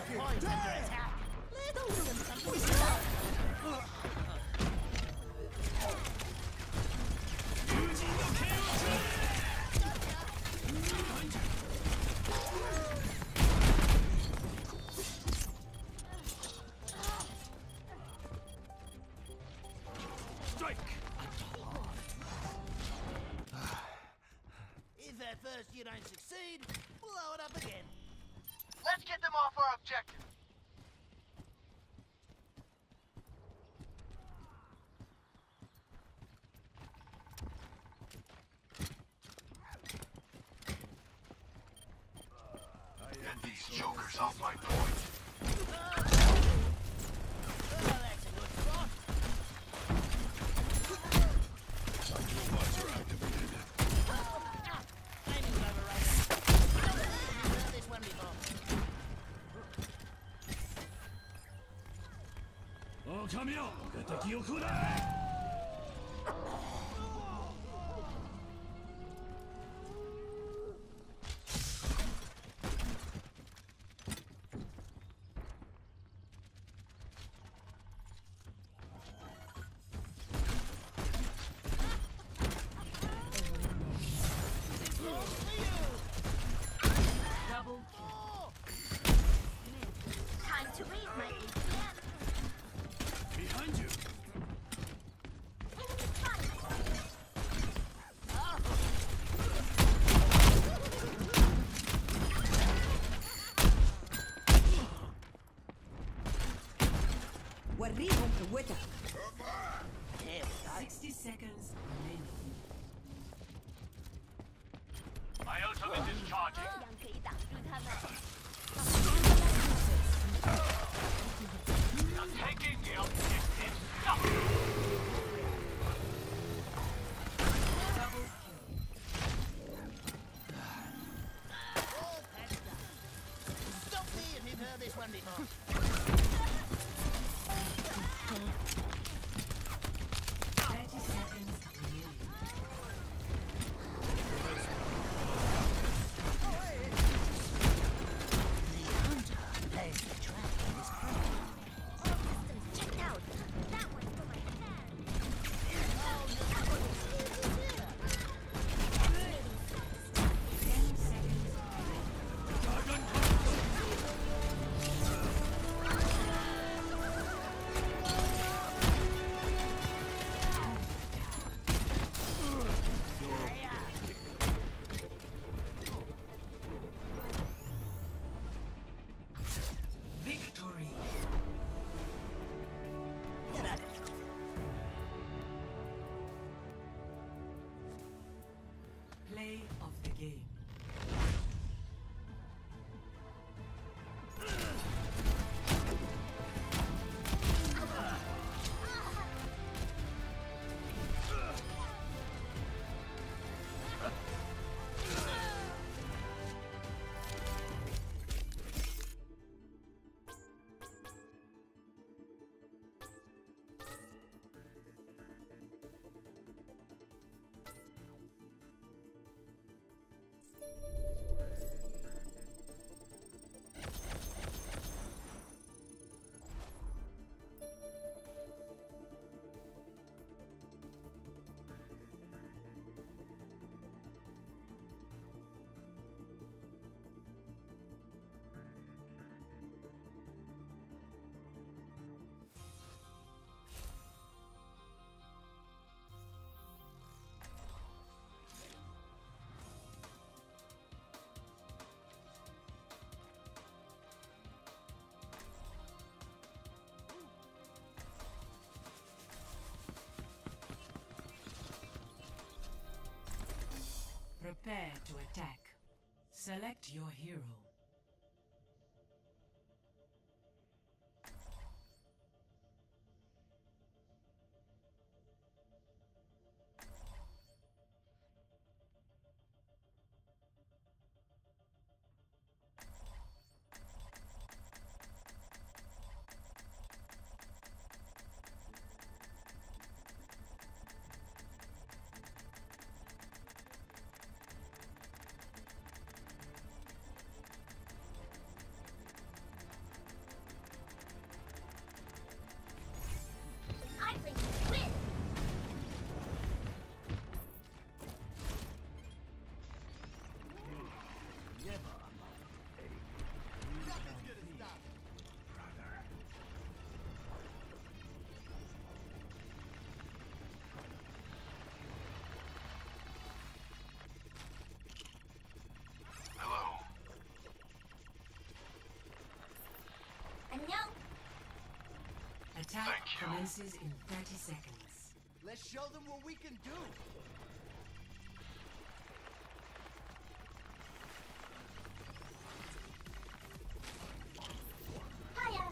point of your attack. Little something. If at first you don't succeed, blow it up again. Let's get them off our objective. Get these jokers off my point. Time to raise my ATM. Behind you. وريهم قوتك. 60 seconds remaining. My ultimate is charging. 这样可以挡住他们。 I'm taking the objective. Stop. Stop me if you've heard this one before. 30 seconds remaining. Plays the track in this crowd. All systems checked out. That one's for my fan. Victory. Play of the game. Prepare to attack. Select your hero. never amount to pay. Nothing's gonna stop. Brother. Hello. 안녕. Attack Thank you. commences in 30 seconds. Let's show them what we can do. Hiya.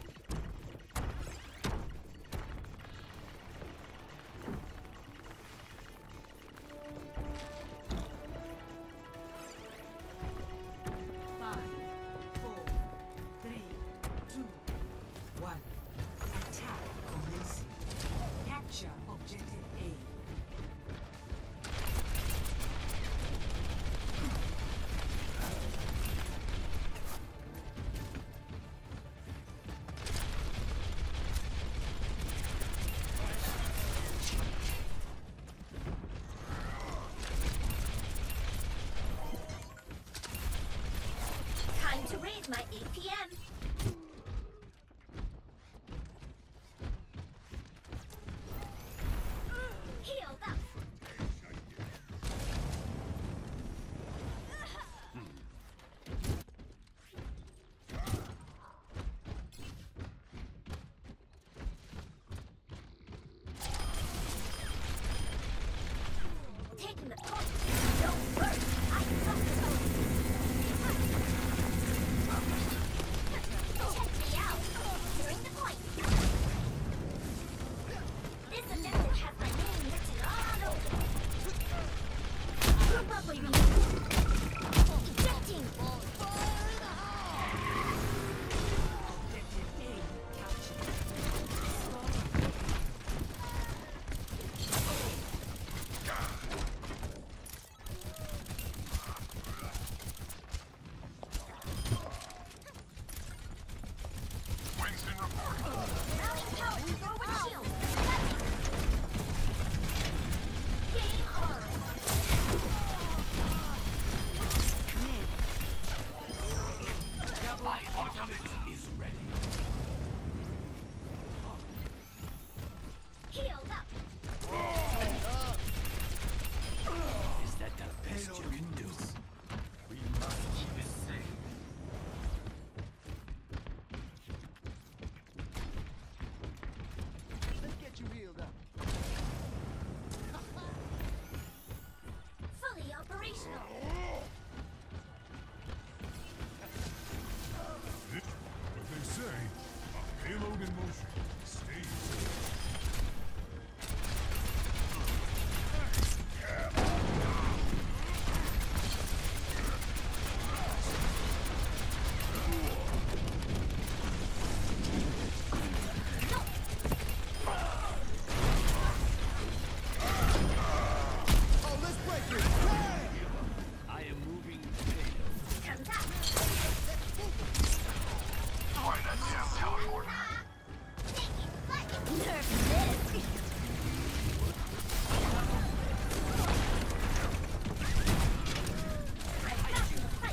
Five, four, three, two, one. Attack commencing. Capture objective A. Time to raise my APM. Healed up. Taking the point. Don't worry. I got the Check me out. Securing the point. This objective has my name written all over it. Group up, baby. Ejecting. Objective A captured. Winston reporting. Rallying power to forward shield. Game on. My ultimate is ready. Healed up. Is that the best you can do? We must keep it safe. Let's get you healed up. Fully operational. What they say, a payload in motion. Stay. Oh, let's break it. Bam! I am moving payload. Comes up. Find that damn teleporter. Taking flight. Nerve this. Back to the fight.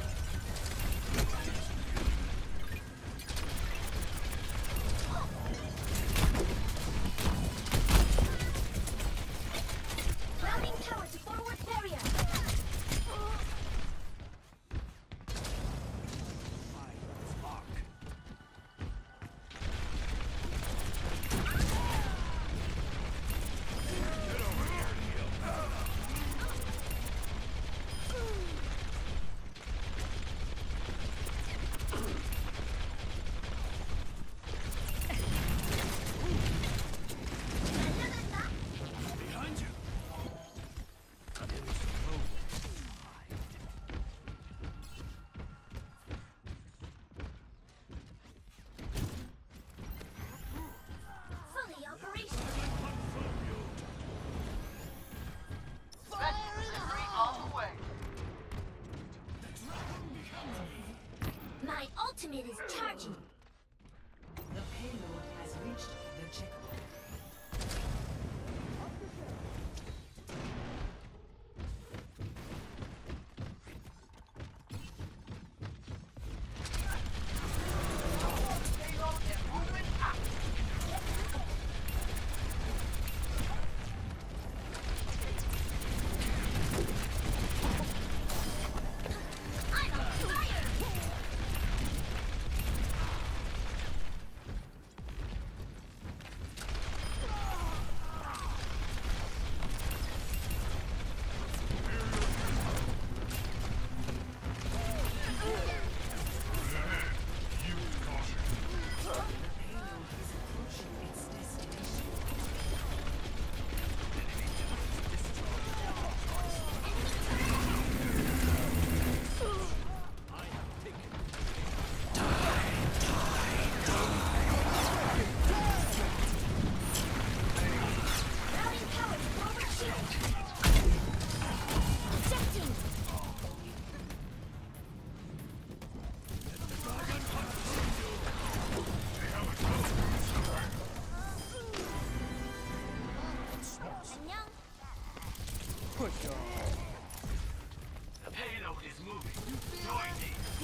Routing tower to forward barrier. Spark. Behind you. There is no way to hide. Fully operational. Fire in the hole! All the way. My ultimate is charging. The payload has reached the checkpoint.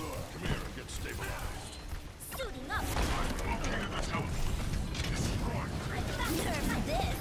Come here and get stabilized. Suiting up. I'm located this house. Destroy. I'm faster for this.